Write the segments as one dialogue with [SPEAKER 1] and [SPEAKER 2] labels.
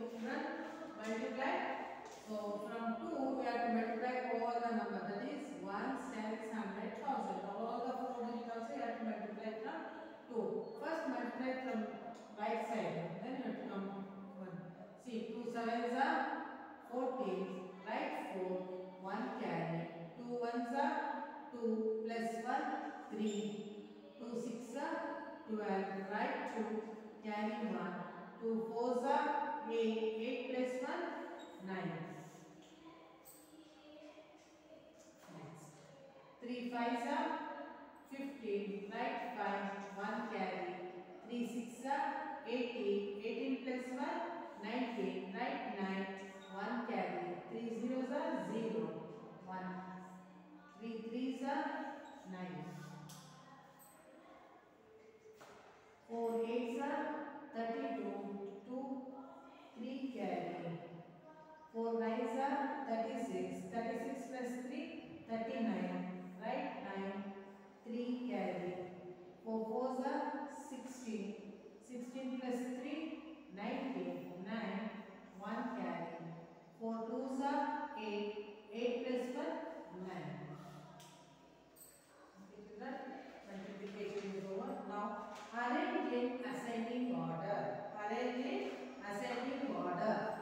[SPEAKER 1] Okay, children, multiply. So from 2 we have to multiply all the number, that is 1, 6, 100,000. All the 4 digits also you have to multiply from 2. First multiply from right side, then you have to come 1. See, 2 sevens are 14, right 4, 1 carry. 2 ones are 2 plus 1, 3. 2 6 are 12, right 2, carry 1. 2 fours are 8, 8 plus 1, 9. Next. 3 fives are 15, right 5, 1 carry. 3 six are 18, 18 plus 1, 19, right 9, 1 carry. 3 zeros are 0, 1. 3 threes are 9. 4 eights are 32, 2, 3 carry. 4 nines are 36, 36 plus 3, 39, right 9, 3 carry. 4 fours are 16, 16 plus 3, 19, 9, 1 carry. 4 twos are 8, 8 plus 1, 9. Okay, children, multiplication is over. Now, arrange in ascending order. Arrange in ascending order.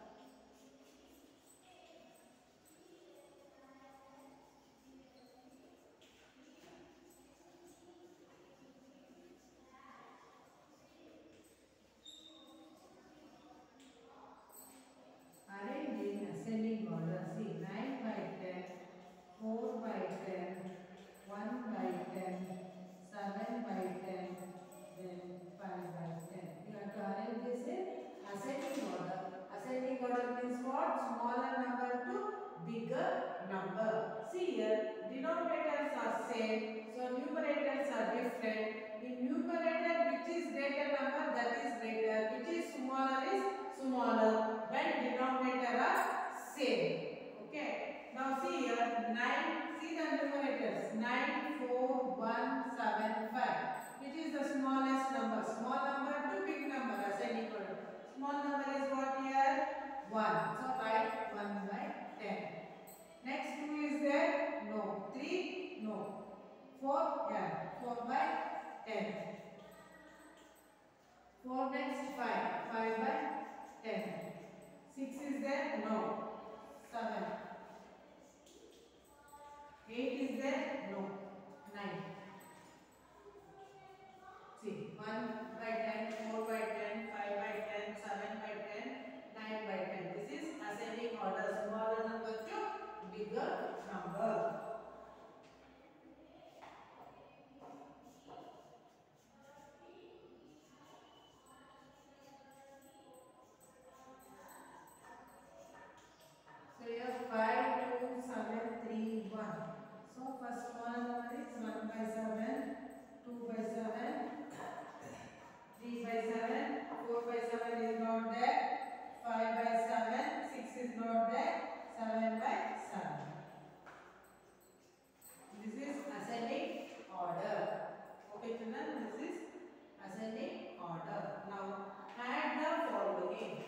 [SPEAKER 1] Arrange in ascending order. See, 9 by 10, 4 by 10, 1 by 10, 7 by 10, then 5 by 10. You have to arrange this in ascending order. Ascending order means what? Smaller number to bigger number. See here, denominators are same, so numerators are different. In numerator, which is greater number, that is greater. Which is smaller. When denominator are same. Okay. Now see here, 9. See the numerators. 9, 4, 1, 7, 5. Which is the smallest number? Small number to big number. Ascending order. Small number is what here? 1. So write 1 by 10. Next 2 is there? No. 3? No. 4? Yeah. 4 by 10. 4 next 5. 5 by 10. 6 is there? No. 7. 8 is there? No. 9. See, 1 by 10, 4 by 10, 5 by 10, 7 by 10, 9 by 10. This is ascending order. Smaller number to bigger number. So here 5, 2, 7, 3, 1. So first one number is 1 by 7, 2 by 7, 3 by 7, 4 by 7 is not there, 5 by 7, 6 is not there, 7 by 7. This is ascending order. Okay children, this is ascending order. Now add the following.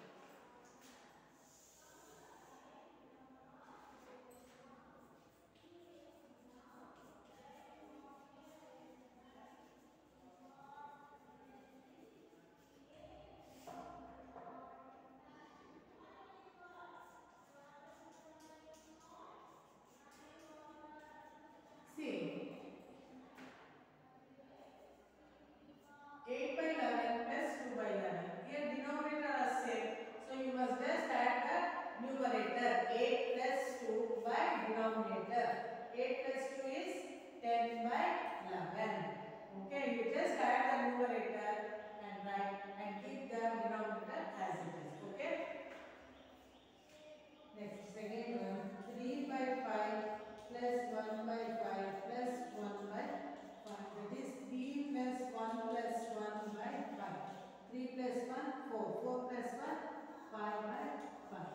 [SPEAKER 1] See, 8 by 11 plus 2 by 11. Here denominator are same. So you must just add the numerator. 8 plus 2 by denominator. 8 plus 2 is 10 by 11. Okay, you just add the numerator and write and keep the denominator as it is. Okay. Next, second one. 3 by 5 plus 1 by 5 plus 1 by 5. That is 3 plus 1 plus 1 by 5. 3 plus 1, 4. 4 plus 1, 5 by 5.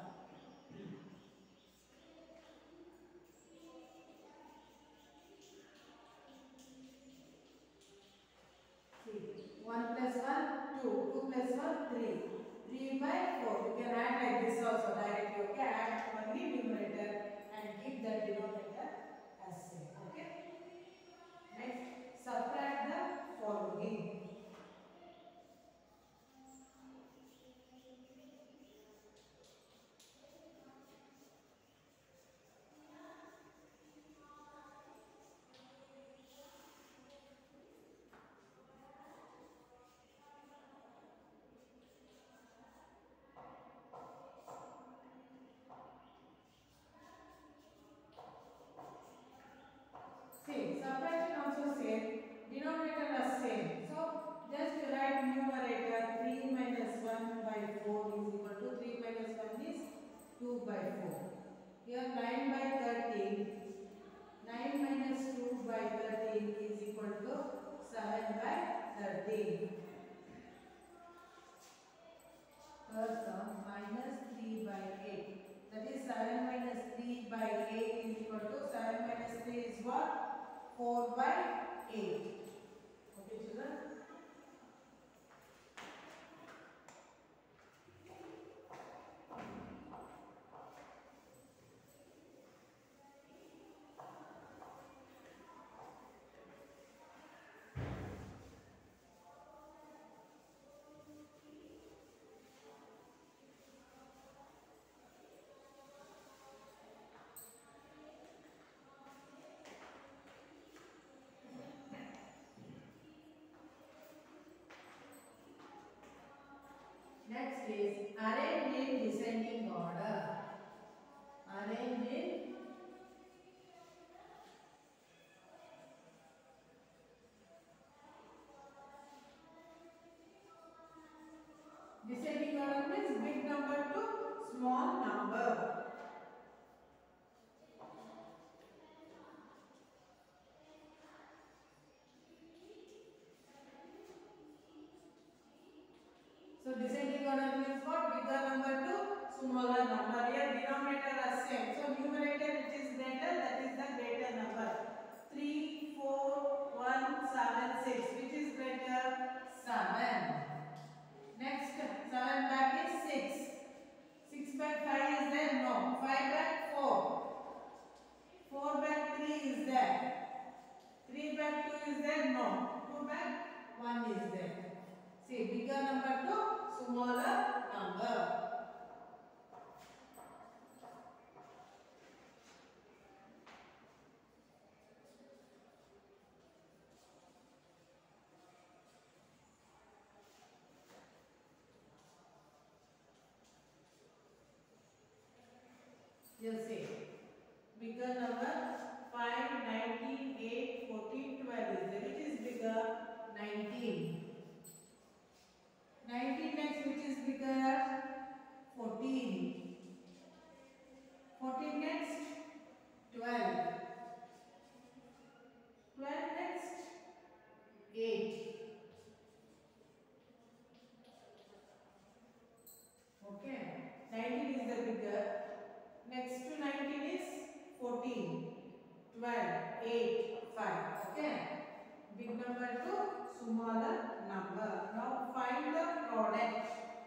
[SPEAKER 1] See, 1 plus 1, 2. 2 plus 1, 3. 3 by 4. by 8. That is 7 minus 3 by 8 is equal to 7 minus 3 is what? 4 by 8. Okay, children? Next is arrange in descending order. Arrange in descending order means big number to small number. So descending order means what? Bigger number to smaller number. Here denominator are same. So numerator which is greater, that is the greater number. 3, 4, 1, 7, 6. Which is greater? 7. Next, 7 back is 6. 6 back 5 is there? No. 5 back 4. 4 back 3 is there. 3 back 2 is there? No. 2 back 1 is there. See, bigger number to smaller number. You'll see. Bigger number 5, 19, 8, 14, 12 is there. Which is bigger? 19. 19 next, which is bigger? 14. 14 next? 12. 12 next? 8. Okay. 19 is the bigger. Next to 19 is 14. 12, 8, 5. Okay. Big number to smaller number. Now find the product.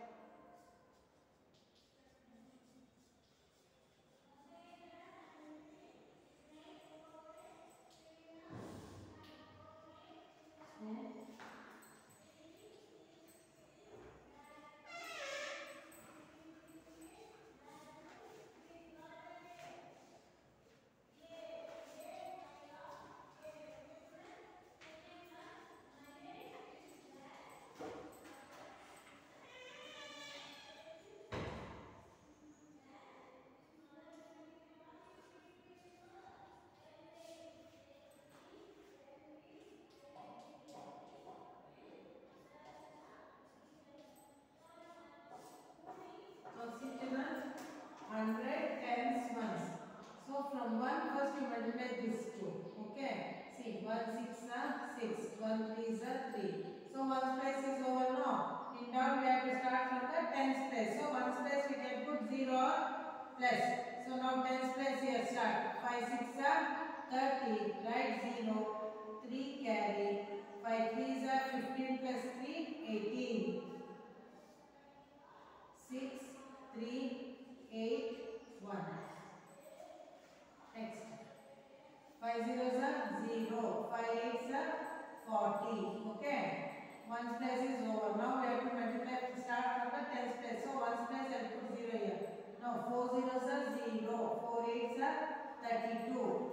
[SPEAKER 1] So see children, 100 tens ones. So from 1 first you multiply this 2. Okay. See 1 6 are 6. 1 3 is a 3. So 1's place is over now. In down we have to start from the tens place. So 1's place we can put 0 or plus. So now tens place here start. 5 6 are 30. Write 0. 3 carry. 5 3 are 15 plus 3 18. 6 3 8 1. Next 5 zeros are 0. 5 8s are 40. Okay. 1's place is over. Now we have to multiply. Start from the tens place. So 1's place I will put 0 here. Now 4 zeros are 0. 4 8s are 32.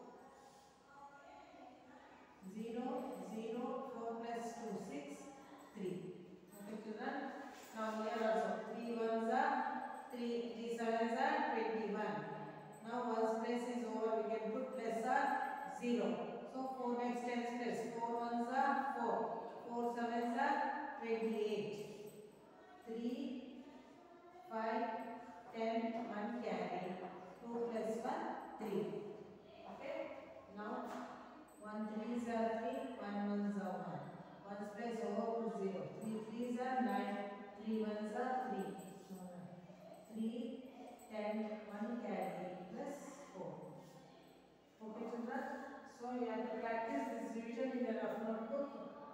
[SPEAKER 1] 0 0 4 plus 2 6 3. Okay children. Now here also 3 1s are 3 3 7s are 21. Now 1's place is over. We can put plus or 0. So 4 next tens place. 4 1s are 4. 4 7s are 28. 3 5 10 1 carry. 2 plus 1 3. Okay. Now 1 3s are 3. 1 1s are 1. 1's place over put 0. 3 3s are 9. 3 1s are 3. So 3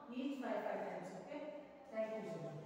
[SPEAKER 1] each 5 times. Okay. Thank you so much.